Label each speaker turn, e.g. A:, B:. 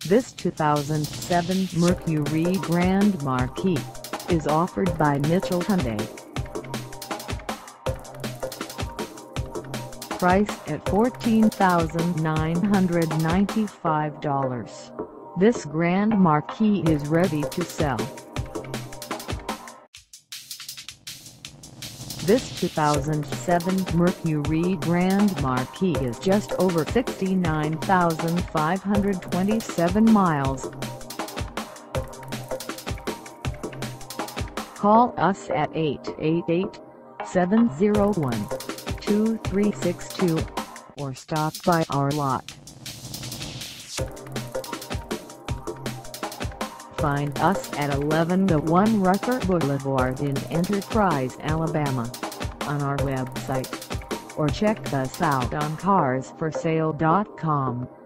A: This 2007 Mercury Grand Marquis is offered by Hyundai. Priced at $14,995, this Grand Marquis is ready to sell. This 2007 Mercury Grand Marquis is just over 69,527 miles. Call us at 888-701-2362 or stop by our lot. Find us at 1101 Rucker Boulevard in Enterprise, Alabama, on our website, or check us out on carsforsale.com.